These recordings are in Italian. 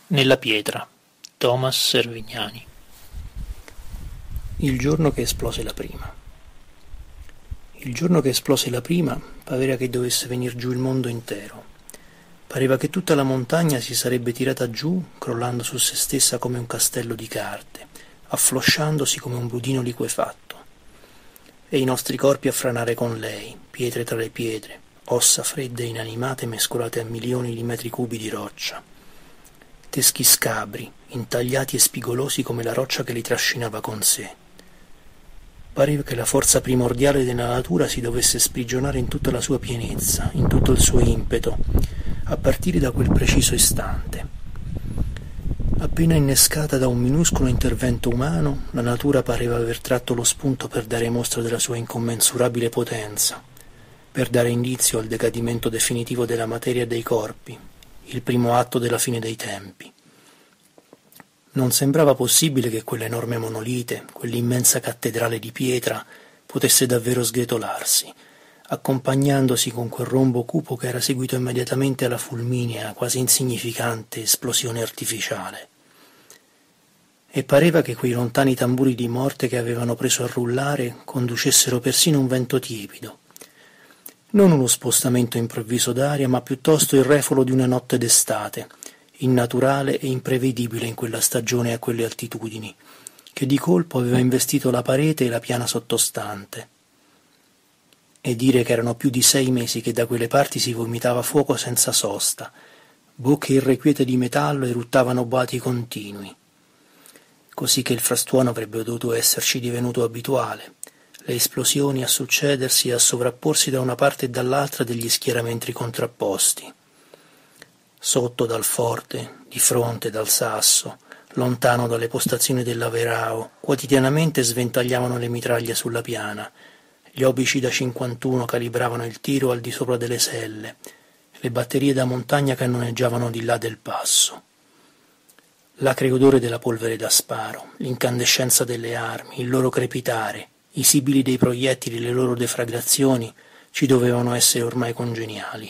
Nella pietra, Thomas Servignani. Il giorno che esplose la prima. Il giorno che esplose la prima, pareva che dovesse venir giù il mondo intero. Pareva che tutta la montagna si sarebbe tirata giù, crollando su se stessa come un castello di carte, afflosciandosi come un budino liquefatto. E i nostri corpi a franare con lei, pietre tra le pietre, ossa fredde e inanimate mescolate a milioni di metri cubi di roccia. Teschi scabri, intagliati e spigolosi come la roccia che li trascinava con sé. Pareva che la forza primordiale della natura si dovesse sprigionare in tutta la sua pienezza, in tutto il suo impeto, a partire da quel preciso istante. Appena innescata da un minuscolo intervento umano, la natura pareva aver tratto lo spunto per dare mostra della sua incommensurabile potenza, per dare indizio al decadimento definitivo della materia e dei corpi, il primo atto della fine dei tempi. Non sembrava possibile che quell'enorme monolite, quell'immensa cattedrale di pietra, potesse davvero sgretolarsi, accompagnandosi con quel rombo cupo che era seguito immediatamente alla fulminea, quasi insignificante esplosione artificiale. E pareva che quei lontani tamburi di morte che avevano preso a rullare conducessero persino un vento tiepido. Non uno spostamento improvviso d'aria, ma piuttosto il refolo di una notte d'estate, innaturale e imprevedibile in quella stagione e a quelle altitudini, che di colpo aveva investito la parete e la piana sottostante. E dire che erano più di 6 mesi che da quelle parti si vomitava fuoco senza sosta, bocche irrequiete di metallo eruttavano boati continui, così che il frastuono avrebbe dovuto esserci divenuto abituale, le esplosioni a succedersi e a sovrapporsi da una parte e dall'altra degli schieramenti contrapposti. Sotto dal forte, di fronte dal sasso, lontano dalle postazioni dell'Averao, quotidianamente sventagliavano le mitraglie sulla piana, gli obici da 51 calibravano il tiro al di sopra delle selle, le batterie da montagna cannoneggiavano di là del passo. L'acre odore della polvere da sparo, l'incandescenza delle armi, il loro crepitare, i sibili dei proiettili e le loro deflagrazioni ci dovevano essere ormai congeniali.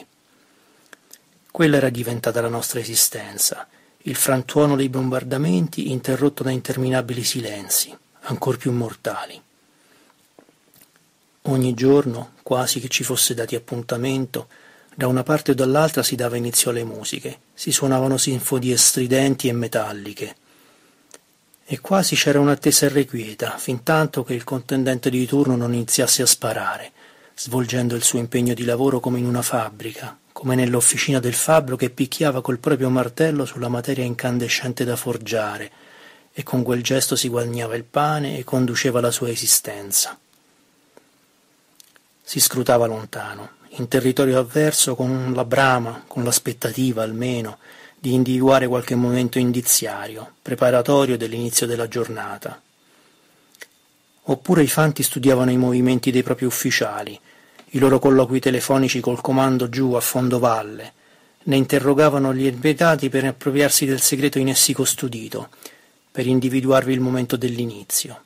Quella era diventata la nostra esistenza, il frantuono dei bombardamenti interrotto da interminabili silenzi, ancor più mortali. Ogni giorno, quasi che ci fosse dati appuntamento, da una parte o dall'altra si dava inizio alle musiche, si suonavano sinfonie stridenti e metalliche. E quasi c'era un'attesa irrequieta, fintanto che il contendente di turno non iniziasse a sparare, svolgendo il suo impegno di lavoro come in una fabbrica, come nell'officina del fabbro che picchiava col proprio martello sulla materia incandescente da forgiare, e con quel gesto si guadagnava il pane e conduceva la sua esistenza. Si scrutava lontano, in territorio avverso, con la brama, con l'aspettativa almeno, di individuare qualche momento indiziario, preparatorio dell'inizio della giornata. Oppure i fanti studiavano i movimenti dei propri ufficiali, i loro colloqui telefonici col comando giù a fondo valle, ne interrogavano gli invitati per appropriarsi del segreto in essi custodito, per individuarvi il momento dell'inizio.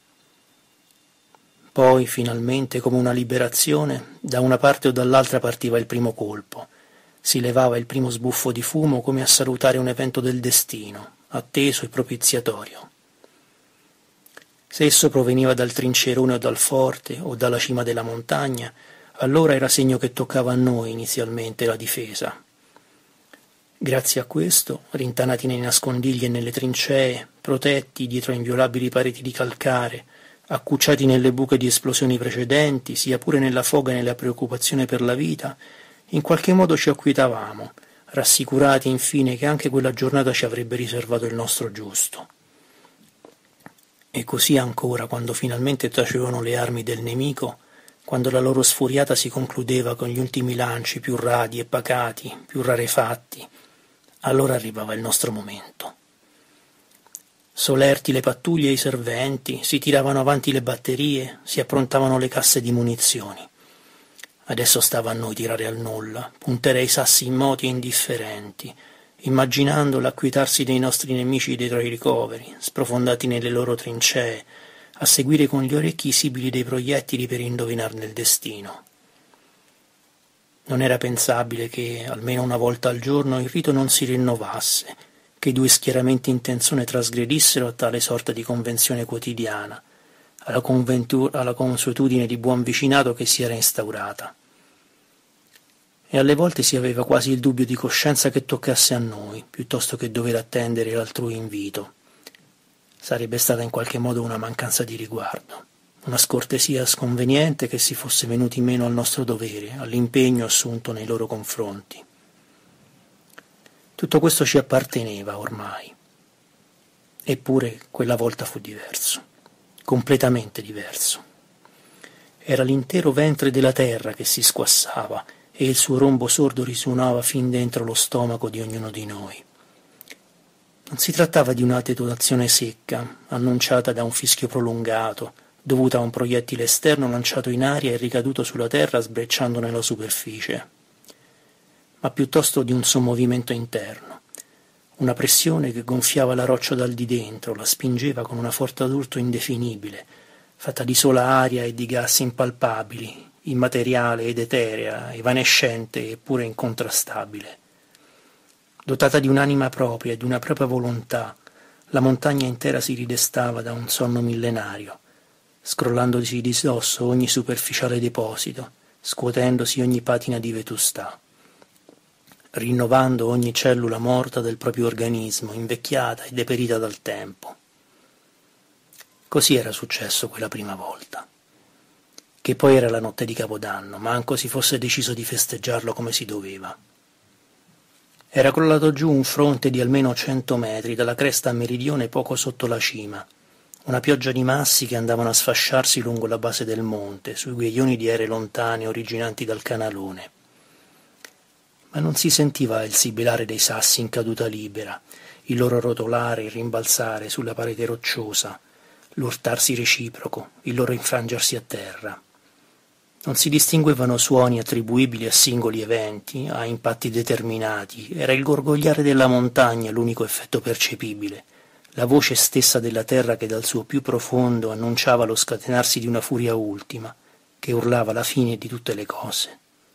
Poi, finalmente, come una liberazione, da una parte o dall'altra partiva il primo colpo. Si levava il primo sbuffo di fumo come a salutare un evento del destino, atteso e propiziatorio. Se esso proveniva dal trincerone o dal forte o dalla cima della montagna, allora era segno che toccava a noi inizialmente la difesa. Grazie a questo, rintanati nei nascondigli e nelle trincee, protetti dietro inviolabili pareti di calcare, accucciati nelle buche di esplosioni precedenti, sia pure nella foga e nella preoccupazione per la vita, in qualche modo ci acquietavamo, rassicurati infine che anche quella giornata ci avrebbe riservato il nostro giusto. E così ancora, quando finalmente tacevano le armi del nemico, quando la loro sfuriata si concludeva con gli ultimi lanci più radi e pacati, più rarefatti, allora arrivava il nostro momento. Solerti le pattuglie e i serventi, si tiravano avanti le batterie, si approntavano le casse di munizioni. Adesso stava a noi tirare al nulla, puntare ai sassi immoti e indifferenti, immaginando l'acquietarsi dei nostri nemici dietro ai ricoveri, sprofondati nelle loro trincee, a seguire con gli orecchi i sibili dei proiettili per indovinarne il destino. Non era pensabile che, almeno una volta al giorno, il rito non si rinnovasse, che i due schieramenti in tensione trasgredissero a tale sorta di convenzione quotidiana, alla consuetudine di buon vicinato che si era instaurata. E alle volte si aveva quasi il dubbio di coscienza che toccasse a noi, piuttosto che dover attendere l'altrui invito. Sarebbe stata in qualche modo una mancanza di riguardo, una scortesia sconveniente che si fosse venuti meno al nostro dovere, all'impegno assunto nei loro confronti. Tutto questo ci apparteneva ormai. Eppure quella volta fu diverso, completamente diverso. Era l'intero ventre della terra che si squassava e il suo rombo sordo risuonava fin dentro lo stomaco di ognuno di noi. Non si trattava di una detonazione secca, annunciata da un fischio prolungato, dovuta a un proiettile esterno lanciato in aria e ricaduto sulla terra sbrecciando nella superficie, ma piuttosto di un sommovimento interno, una pressione che gonfiava la roccia dal di dentro, la spingeva con una forza d'urto indefinibile, fatta di sola aria e di gas impalpabili, immateriale ed eterea, evanescente eppure incontrastabile. Dotata di un'anima propria e di una propria volontà, la montagna intera si ridestava da un sonno millenario, scrollandosi di dosso ogni superficiale deposito, scuotendosi ogni patina di vetustà, rinnovando ogni cellula morta del proprio organismo, invecchiata e deperita dal tempo. Così era successo quella prima volta, che poi era la notte di Capodanno, manco si fosse deciso di festeggiarlo come si doveva. Era crollato giù un fronte di almeno 100 metri dalla cresta a meridione poco sotto la cima, una pioggia di massi che andavano a sfasciarsi lungo la base del monte, sui guiglioni di aerei lontane originanti dal canalone. Ma non si sentiva il sibilare dei sassi in caduta libera, il loro rotolare e rimbalzare sulla parete rocciosa, l'urtarsi reciproco, il loro infrangersi a terra. Non si distinguevano suoni attribuibili a singoli eventi, a impatti determinati, era il gorgogliare della montagna l'unico effetto percepibile, la voce stessa della terra che dal suo più profondo annunciava lo scatenarsi di una furia ultima, che urlava la fine di tutte le cose.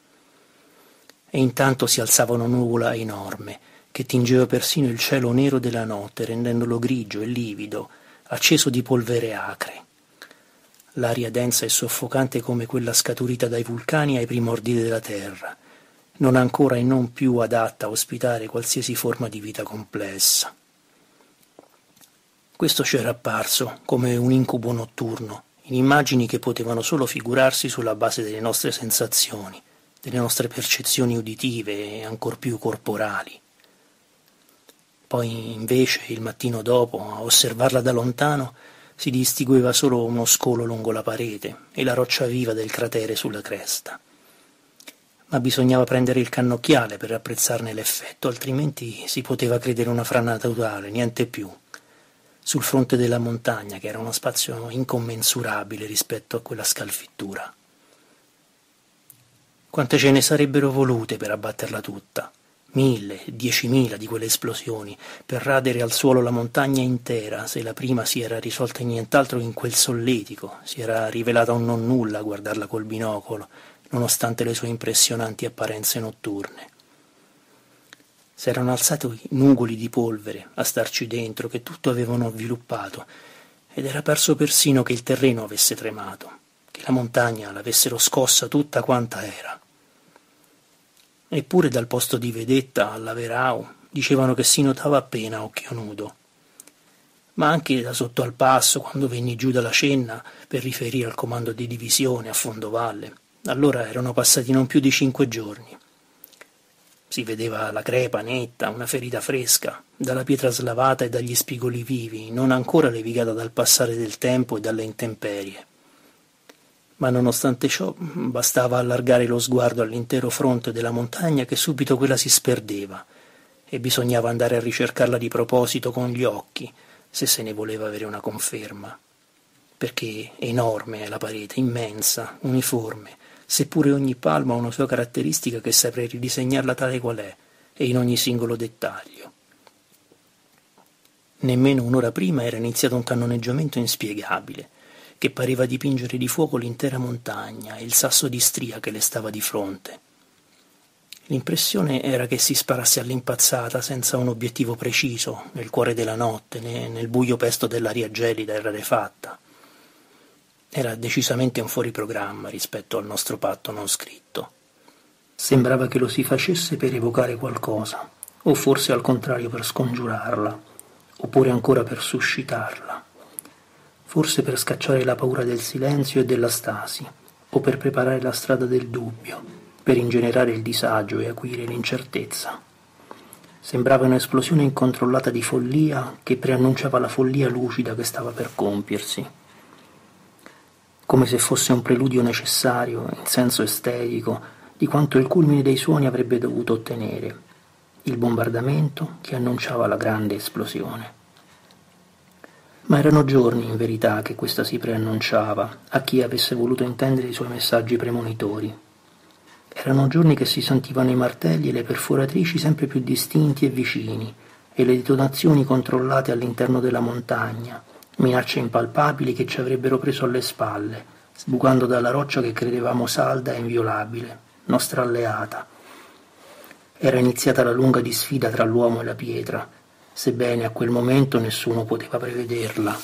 E intanto si alzava una nuvola enorme, che tingeva persino il cielo nero della notte, rendendolo grigio e livido, acceso di polvere acre. L'aria densa e soffocante come quella scaturita dai vulcani ai primordi della terra, non ancora e non più adatta a ospitare qualsiasi forma di vita complessa. Questo ci era apparso come un incubo notturno, in immagini che potevano solo figurarsi sulla base delle nostre sensazioni, delle nostre percezioni uditive e ancor più corporali. Poi invece, il mattino dopo, a osservarla da lontano, si distingueva solo uno scolo lungo la parete e la roccia viva del cratere sulla cresta. Ma bisognava prendere il cannocchiale per apprezzarne l'effetto, altrimenti si poteva credere una frana totale, niente più, sul fronte della montagna, che era uno spazio incommensurabile rispetto a quella scalfittura. Quante ce ne sarebbero volute per abbatterla tutta? 1000, 10.000 di quelle esplosioni, per radere al suolo la montagna intera, se la prima si era risolta in nient'altro che in quel solletico, si era rivelata un non nulla a guardarla col binocolo, nonostante le sue impressionanti apparenze notturne. S'erano alzati nugoli di polvere a starci dentro, che tutto avevano avviluppato, ed era perso persino che il terreno avesse tremato, che la montagna l'avessero scossa tutta quanta era. Eppure dal posto di vedetta alla Verao dicevano che si notava appena a occhio nudo. Ma anche da sotto al passo, quando venni giù dalla Cenna per riferire al comando di divisione a Fondovalle, allora erano passati non più di 5 giorni. Si vedeva la crepa netta, una ferita fresca, dalla pietra slavata e dagli spigoli vivi, non ancora levigata dal passare del tempo e dalle intemperie. Ma nonostante ciò bastava allargare lo sguardo all'intero fronte della montagna che subito quella si sperdeva e bisognava andare a ricercarla di proposito con gli occhi se se ne voleva avere una conferma, perché enorme è la parete, immensa, uniforme, seppure ogni palmo ha una sua caratteristica che saprei ridisegnarla tale qual è e in ogni singolo dettaglio. Nemmeno un'ora prima era iniziato un cannoneggiamento inspiegabile, che pareva dipingere di fuoco l'intera montagna e il sasso di stria che le stava di fronte. L'impressione era che si sparasse all'impazzata senza un obiettivo preciso, nel cuore della notte, nel buio pesto dell'aria gelida e rarefatta. Era decisamente un fuoriprogramma rispetto al nostro patto non scritto. Sembrava che lo si facesse per evocare qualcosa, o forse al contrario per scongiurarla, oppure ancora per suscitarla. Forse per scacciare la paura del silenzio e della stasi, o per preparare la strada del dubbio, per ingenerare il disagio e acuire l'incertezza. Sembrava un'esplosione incontrollata di follia che preannunciava la follia lucida che stava per compiersi. Come se fosse un preludio necessario, in senso estetico, di quanto il culmine dei suoni avrebbe dovuto ottenere, il bombardamento che annunciava la grande esplosione. Ma erano giorni, in verità, che questa si preannunciava a chi avesse voluto intendere i suoi messaggi premonitori. Erano giorni che si sentivano i martelli e le perforatrici sempre più distinti e vicini, e le detonazioni controllate all'interno della montagna, minacce impalpabili che ci avrebbero preso alle spalle, sbucando dalla roccia che credevamo salda e inviolabile, nostra alleata. Era iniziata la lunga disfida tra l'uomo e la pietra, sebbene a quel momento nessuno poteva prevederla.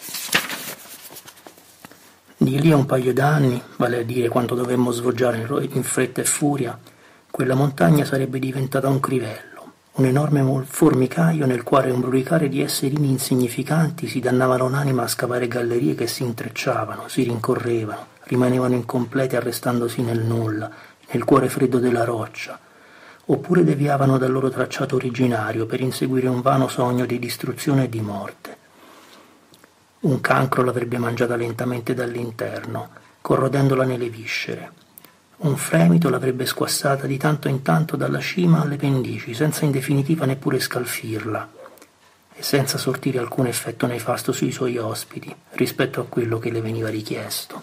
Di lì a un paio d'anni, vale a dire quando dovemmo sfoggiare in fretta e furia, quella montagna sarebbe diventata un crivello, un enorme formicaio nel quale un brulicare di esserini insignificanti si dannavano l'anima a scavare gallerie che si intrecciavano, si rincorrevano, rimanevano incomplete arrestandosi nel nulla, nel cuore freddo della roccia, oppure deviavano dal loro tracciato originario per inseguire un vano sogno di distruzione e di morte. Un cancro l'avrebbe mangiata lentamente dall'interno, corrodendola nelle viscere. Un fremito l'avrebbe squassata di tanto in tanto dalla cima alle pendici, senza in definitiva neppure scalfirla, e senza sortire alcun effetto nefasto sui suoi ospiti rispetto a quello che le veniva richiesto.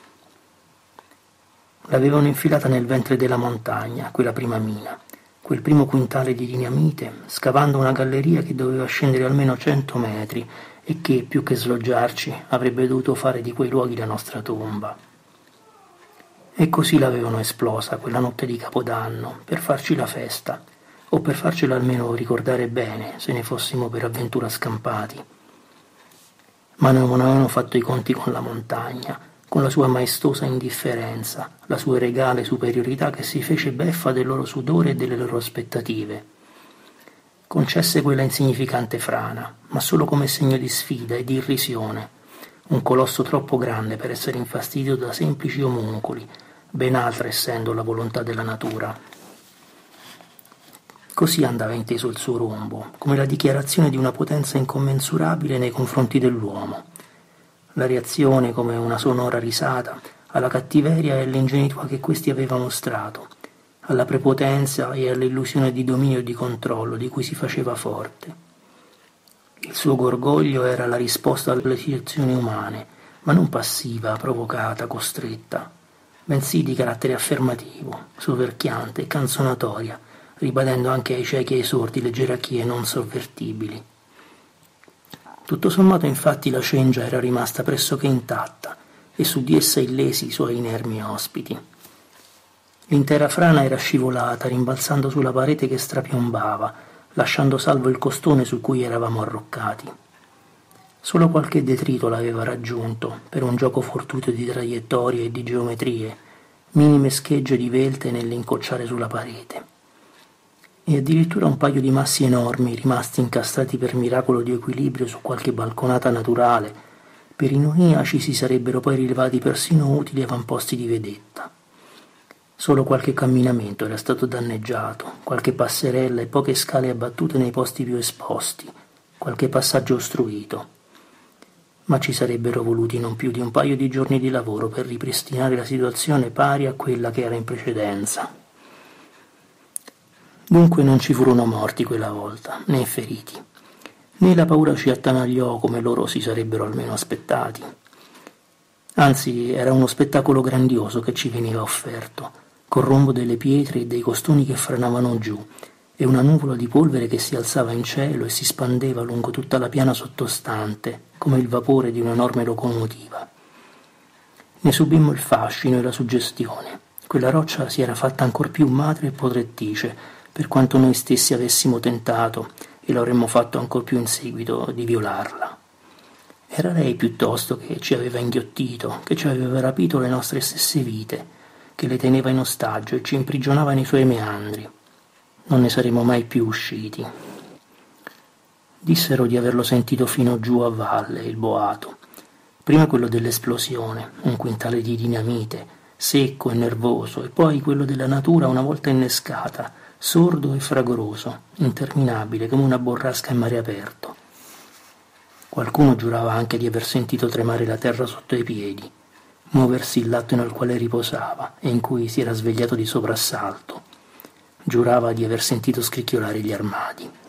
L'avevano infilata nel ventre della montagna, quella prima mina, quel primo quintale di dinamite, scavando una galleria che doveva scendere almeno 100 metri e che, più che sloggiarci, avrebbe dovuto fare di quei luoghi la nostra tomba. E così l'avevano esplosa quella notte di Capodanno, per farci la festa, o per farcela almeno ricordare bene, se ne fossimo per avventura scampati. Ma non avevano fatto i conti con la montagna, con la sua maestosa indifferenza, la sua regale superiorità che si fece beffa del loro sudore e delle loro aspettative. Concesse quella insignificante frana, ma solo come segno di sfida e di irrisione, un colosso troppo grande per essere infastidito da semplici omuncoli, ben altra essendo la volontà della natura. Così andava inteso il suo rombo, come la dichiarazione di una potenza incommensurabile nei confronti dell'uomo. La reazione, come una sonora risata, alla cattiveria e all'ingenuità che questi aveva mostrato, alla prepotenza e all'illusione di dominio e di controllo di cui si faceva forte. Il suo gorgoglio era la risposta alle situazioni umane, ma non passiva, provocata, costretta, bensì di carattere affermativo, soverchiante e canzonatoria, ribadendo anche ai ciechi e ai sordi le gerarchie non sovvertibili. Tutto sommato, infatti, la cengia era rimasta pressoché intatta e su di essa illesi i suoi inermi ospiti. L'intera frana era scivolata, rimbalzando sulla parete che strapiombava, lasciando salvo il costone su cui eravamo arroccati. Solo qualche detrito l'aveva raggiunto, per un gioco fortuito di traiettorie e di geometrie, minime schegge di velte nell'incocciare sulla parete. E addirittura un paio di massi enormi, rimasti incastrati per miracolo di equilibrio su qualche balconata naturale, per ironia ci si sarebbero poi rilevati persino utili avamposti di vedetta. Solo qualche camminamento era stato danneggiato, qualche passerella e poche scale abbattute nei posti più esposti, qualche passaggio ostruito. Ma ci sarebbero voluti non più di un paio di giorni di lavoro per ripristinare la situazione pari a quella che era in precedenza. Dunque non ci furono morti quella volta, né feriti, né la paura ci attanagliò come loro si sarebbero almeno aspettati. Anzi, era uno spettacolo grandioso che ci veniva offerto, col rombo delle pietre e dei costoni che franavano giù, e una nuvola di polvere che si alzava in cielo e si spandeva lungo tutta la piana sottostante, come il vapore di un'enorme locomotiva. Ne subimmo il fascino e la suggestione, Quella roccia si era fatta ancor più madre e potrettice, per quanto noi stessi avessimo tentato, e lo avremmo fatto ancor più in seguito, di violarla. Era lei piuttosto che ci aveva inghiottito, che ci aveva rapito le nostre stesse vite, che le teneva in ostaggio e ci imprigionava nei suoi meandri. Non ne saremmo mai più usciti. Dissero di averlo sentito fino giù a valle, il boato. Prima quello dell'esplosione, un quintale di dinamite, secco e nervoso, e poi quello della natura una volta innescata, sordo e fragoroso, interminabile come una borrasca in mare aperto. Qualcuno giurava anche di aver sentito tremare la terra sotto i piedi, muoversi il letto nel quale riposava e in cui si era svegliato di soprassalto. Giurava di aver sentito scricchiolare gli armadi.